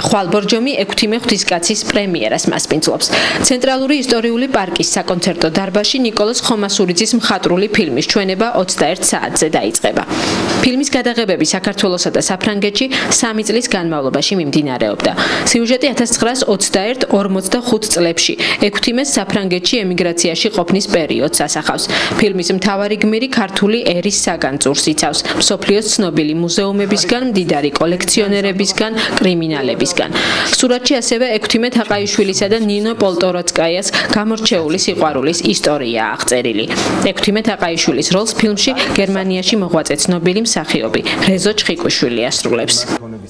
ხვალ ბორჯომი 6 ღვთისკაცის პრემიერას მასპინძლობს. ცენტრალური ისტორიული პარკის საკონცერტო დარბაზში ნიკოლოზ ხომასურიძის მხატვრული ფილმის ჩვენება 21 საათზე დაიწყება. ფილმის გადაღებები საქართველოსა და საფრანგეთში 3 წლის განმავლობაში მიმდინარეობდა. სიუჟეტი 1921-45 წლებში ექვთიმეს საფრანგეთში ემიგრაციაში ყოფნის პერიოდს ასახავს. ფილმის მთავარი გმირი ქართული ერის საგანძურს იცავს. მსოფლიოს ცნობილი მუზეუმებისგან, მდიდარი კოლექციონერებისგან, კრიმინალებისგან. სურათში ასევე ექვთიმე თაყაიშვილისა და ნინო პოლტოროცკაიას გამორჩეული სიყვარულის ისტორიაა აღწერილი. ექვთიმე თაყაიშვილის როლს ფილმში გერმანიაში მოღვაწე ცნობილი მსახიობი რეზო ჩხიკვიშვილი ასრულებს.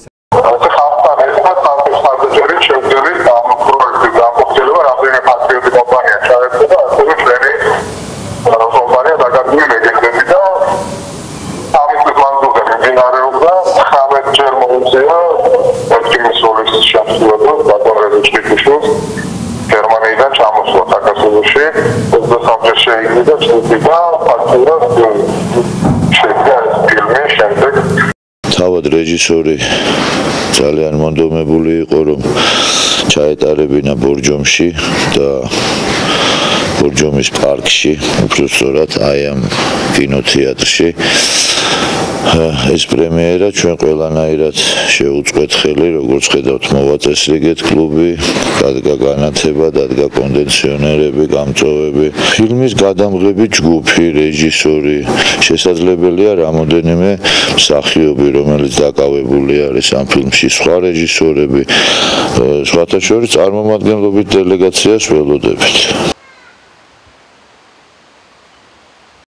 გერმანიიდან ჩამოსვლა საქართველოში 23 შეიქმნა და ჩნდება ფაქტურად შედგა ეს ფილმი შემდეგ. თავად რეჟისორი ძალიან მონდომებული იყო, რომ ჩაეტარებინა ბორჯომში და ბორჯომის პარკში, უბრალოდ აი ამ კინოთეატრში. ეს პრემიერა ჩვენ ყველანაირად შეუწყვეთ ხელი, როგორც ხედავთ, მოვაწესრიგეთ კლუბი, დადგა განათება, დადგა კონდიციონერები, გამწვევები. ფილმის გადამღები ჯგუფი, რეჟისორი, შესაძლებელია რამოდენიმე მსახიობი, რომელიც დაკავებული არის ამ ფილმში, სხვა რეჟისორები, სხვათა შორის წარმომადგენლობით დელეგაციას ველოდებით.